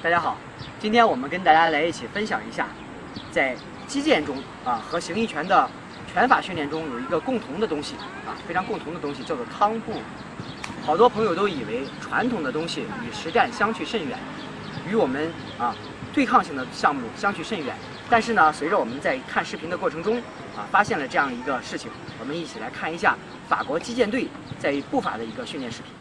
大家好，今天我们跟大家来一起分享一下，在击剑中和形意拳的拳法训练中有一个共同的东西非常共同的东西叫做汤步。好多朋友都以为传统的东西与实战相去甚远，与我们对抗性的项目相去甚远。但是呢，随着我们在看视频的过程中发现了这样一个事情，我们一起来看一下法国击剑队在步法的一个训练视频。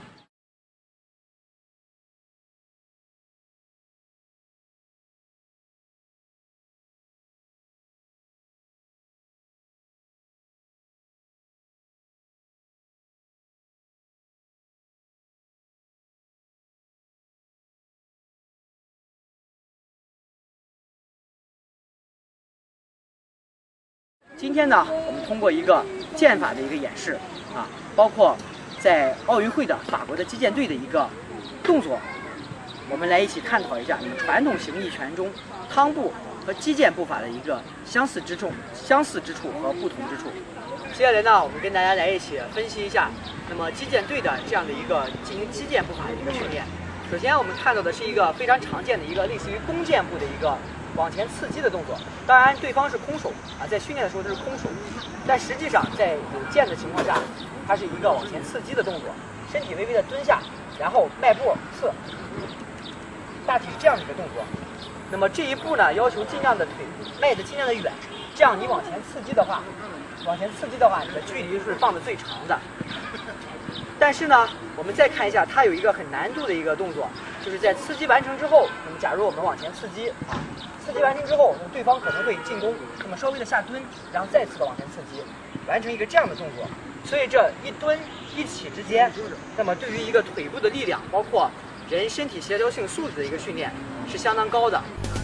今天呢，我们通过一个剑法的一个演示包括在奥运会的法国的击剑队的一个动作，我们来一起探讨一下传统形意拳中汤步和击剑步法的一个相似之处和不同之处。接下来呢，我们跟大家来一起分析一下，那么击剑队的这样的一个进行击剑步法的一个训练。首先，我们看到的是一个非常常见的一个类似于弓箭步的一个往前刺击的动作。当然，对方是空手在训练的时候它是空手，但实际上在有剑的情况下，它是一个往前刺击的动作，身体微微的蹲下，然后迈步刺，大体是这样的一个动作。那么这一步呢，要求尽量的腿迈得尽量的远，这样你往前刺击的话，你的距离是放的最长的。但是呢，我们再看一下，它有一个很难度的一个动作，就是在刺击完成之后，那么假如我们往前刺击刺激完成之后，那么对方可能会进攻，那么稍微的下蹲，然后再次的往前刺激，完成一个这样的动作。所以这一蹲一起之间，那么对于一个腿部的力量，包括人身体协调性素质的一个训练是相当高的。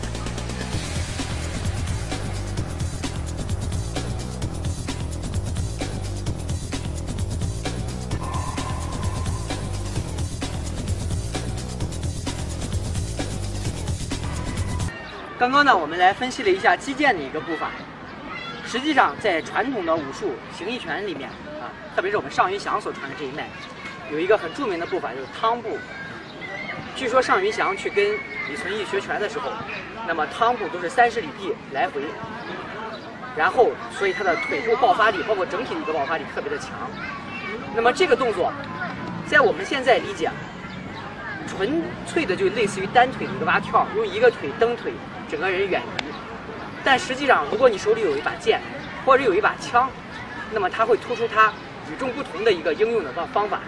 刚刚呢，我们来分析了一下击剑的一个步法。实际上，在传统的武术形意拳里面特别是我们尚云祥所传的这一脉，有一个很著名的步法，就是汤步。据说尚云祥去跟李存义学拳的时候，那么汤步都是30里地来回，然后所以他的腿部爆发力，包括整体的一个爆发力特别的强。那么这个动作，在我们现在理解，纯粹的就类似于单腿的一个蛙跳，用一个腿蹬腿，整个人远离。但实际上，如果你手里有一把剑，或者有一把枪，那么它会突出它与众不同的一个应用的方法。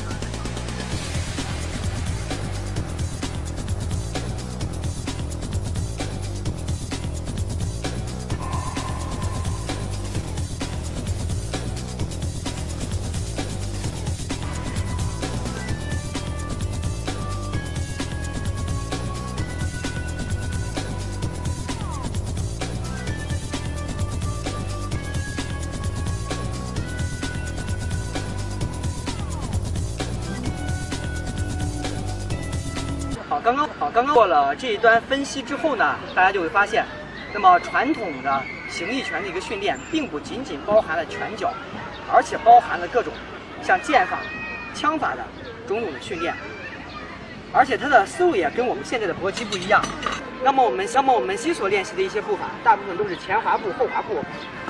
刚刚过了这一段分析之后呢，大家就会发现，那么传统的形意拳的一个训练，并不仅仅包含了拳脚，而且包含了各种像剑法、枪法的种种的训练，而且它的思路也跟我们现在的搏击不一样。那么我们西所练习的一些步法，大部分都是前滑步、后滑步，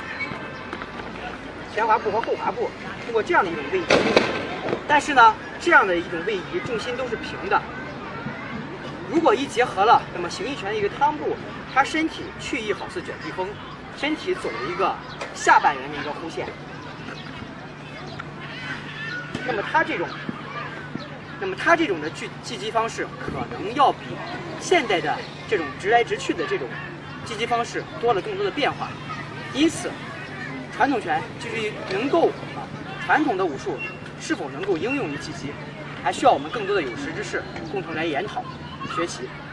前滑步和后滑步，通过这样的一种位移。但是呢，这样的一种位移，重心都是平的。如果一结合了，那么形意拳的一个汤步，它身体去意好似卷臂风，身体走了一个下半圆的一个弧线。那么它这种的击击方式，可能要比现代的这种直来直去的这种击击方式多了更多的变化。因此，传统拳就是能够传统的武术是否能够应用于击击，还需要我们更多的有识之士共同来研讨学习。